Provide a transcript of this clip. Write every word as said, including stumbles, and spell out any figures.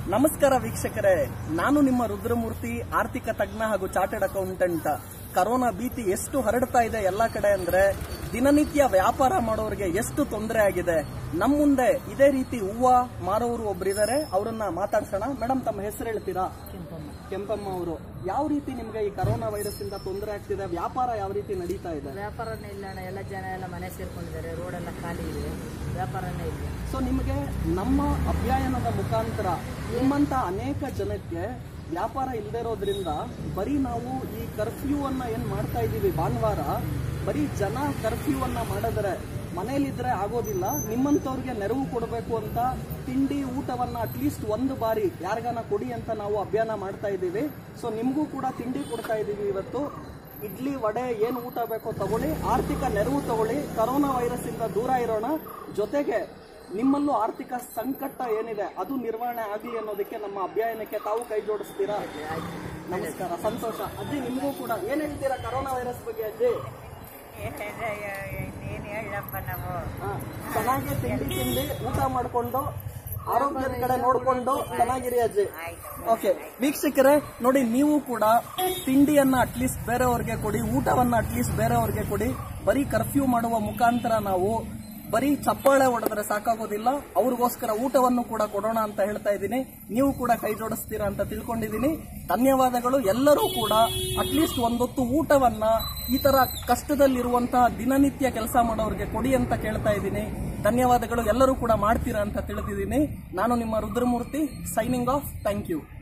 ನಮಸ್ಕಾರ ವೀಕ್ಷಕರೇ, ನಾನು ನಿಮ್ಮ ರುದ್ರಮೂರ್ತಿ, ಆರ್ಥಿಕ ತಜ್ಞ ಹಾಗೂ ಚಾರ್ಟೆಡ್ ಅಕೌಂಟೆಂಟ್. ಕರೋನಾ ಭೀತಿ ಎಷ್ಟು ಹರಡ್ತಾ ಇದೆ ಎಲ್ಲಾ ಕಡೆ ಅಂದ್ರೆ ದಿನನಿತ್ಯ ವ್ಯಾಪಾರ ಮಾಡೋರಿಗೆ ಎಷ್ಟು ತೊಂದರೆ ಆಗಿದೆ. ನಮ್ಮ ಮುಂದೆ ಇದೇ ರೀತಿ ಹೂವ ಮಾರೋರು ಒಬ್ಬರಿದ್ದಾರೆ, ಅವರನ್ನ ಮಾತಾಡ್ಸೋಣ. ಮೇಡಮ್, ತಮ್ಮ ಹೆಸರು ಹೇಳ್ತೀರಾ? ಕೆಂಪಮ್ಮ ಅವರು. ಯಾವ ರೀತಿ ನಿಮ್ಗೆ ಈ ಕರೋನಾ ವೈರಸ್ ಇಂದ ತೊಂದರೆ ಆಗ್ತಿದೆ? ವ್ಯಾಪಾರ ಯಾವ ರೀತಿ ನಡೀತಾ ಇದೆ? ವ್ಯಾಪಾರನೇ ಇಲ್ಲ ಅಣ್ಣ, ಎಲ್ಲ ಜನ ಎಲ್ಲ ಮನೆ ಸೇರ್ಕೊಂಡಿದ್ದಾರೆ, ರೋಡ್ ಎಲ್ಲ ಖಾಲಿ ಇದೆ, ವ್ಯಾಪಾರನೇ ಇಲ್ಲ. ಸೊ ನಿಮಗೆ ನಮ್ಮ ಅಭಿಯಾನದ ಮುಖಾಂತರ ನಿಮ್ಮಂತ ಅನೇಕ ಜನಕ್ಕೆ ವ್ಯಾಪಾರ ಇಲ್ಲದೆ ಇರೋದ್ರಿಂದ ಬರೀ ನಾವು ಈ ಕರ್ಫ್ಯೂ ಅನ್ನ ಏನ್ ಮಾಡ್ತಾ ಇದೀವಿ ಭಾನುವಾರ, ಬರೀ ಜನ ಕರ್ಫ್ಯೂ ಅನ್ನ ಮಾಡಿದ್ರೆ ಮನೇಲಿದ್ರೆ ಆಗೋದಿಲ್ಲ. ನಿಮ್ಮಂತವ್ರಿಗೆ ನೆರವು ಕೊಡಬೇಕು ಅಂತ ತಿಂಡಿ ಊಟವನ್ನ ಅಟ್ಲೀಸ್ಟ್ ಒಂದು ಬಾರಿ ಯಾರಿಗಾನ ಕೊಡಿ ಅಂತ ನಾವು ಅಭಿಯಾನ ಮಾಡ್ತಾ ಇದ್ದೀವಿ. ಸೊ ನಿಮಗೂ ಕೂಡ ತಿಂಡಿ ಕೊಡ್ತಾ ಇದ್ದೀವಿ ಇವತ್ತು. ಇಡ್ಲಿ ವಡೆ ಏನು ಊಟ ಬೇಕೋ ತಗೊಳ್ಳಿ, ಆರ್ಥಿಕ ನೆರವು ತಗೊಳ್ಳಿ, ಕರೋನಾ ವೈರಸ್ ಇಂದ ದೂರ ಇರೋಣ. ಜೊತೆಗೆ ನಿಮ್ಮಲ್ಲೂ ಆರ್ಥಿಕ ಸಂಕಟ ಏನಿದೆ ಅದು ನಿರ್ವಹಣೆ ಆಗಲಿ ಅನ್ನೋದಕ್ಕೆ ನಮ್ಮ ಅಭಿಯಾನಕ್ಕೆ ತಾವು ಕೈ ಜೋಡಿಸ್ತೀರಾ? ನಮಸ್ಕಾರ, ಸಂತೋಷ. ಅಜ್ಜಿ, ನಿಮಗೂ ಕೂಡ ಏನ್ ಹೇಳ್ತೀರಾ ಕರೋನಾ ವೈರಸ್ ಬಗ್ಗೆ? ಅಜ್ಜಿ, ಏನ್ ಹೇಳಪ್ಪ, ನಾವು ಚೆನ್ನಾಗಿ ತಿಂಡಿ ತಿಂಡಿ ಊಟ ಮಾಡ್ಕೊಂಡು ಆರೋಗ್ಯದ ಕಡೆ ನೋಡ್ಕೊಂಡು ಚೆನ್ನಾಗಿರಿ ಅಜ್ಜಿ. ಓಕೆ ವೀಕ್ಷಕರೇ, ನೋಡಿ, ನೀವು ಕೂಡ ತಿಂಡಿಯನ್ನ ಅಟ್ಲೀಸ್ಟ್ ಬೇರೆಯವ್ರಿಗೆ ಕೊಡಿ, ಊಟವನ್ನ ಅಟ್ಲೀಸ್ಟ್ ಬೇರೆಯವ್ರಿಗೆ ಕೊಡಿ. ಬರೀ ಕರ್ಫ್ಯೂ ಮಾಡುವ ಮುಖಾಂತರ ನಾವು ಬರೀ ಚಪ್ಪಾಳೆ ಹೊಡೆದ್ರೆ ಸಾಕಾಗೋದಿಲ್ಲ, ಅವ್ರಿಗೋಸ್ಕರ ಊಟವನ್ನು ಕೂಡ ಕೊಡೋಣ ಅಂತ ಹೇಳ್ತಾ ಇದ್ದೀನಿ. ನೀವು ಕೂಡ ಕೈ ಜೋಡಿಸ್ತೀರಾ ಅಂತ ತಿಳ್ಕೊಂಡಿದ್ದೀನಿ. ಧನ್ಯವಾದಗಳು. ಎಲ್ಲರೂ ಕೂಡ ಅಟ್ಲೀಸ್ಟ್ ಒಂದೊತ್ತು ಊಟವನ್ನ ಈ ತರ ಕಷ್ಟದಲ್ಲಿರುವಂತಹ ದಿನನಿತ್ಯ ಕೆಲಸ ಮಾಡೋರಿಗೆ ಕೊಡಿ ಅಂತ ಕೇಳ್ತಾ ಇದ್ದೀನಿ. ಧನ್ಯವಾದಗಳು. ಎಲ್ಲರೂ ಕೂಡ ಮಾಡ್ತೀರಾ ಅಂತ ತಿಳಿದಿದ್ದೀನಿ. ನಾನು ನಿಮ್ಮ Rudramurthy, signing off. Thank you.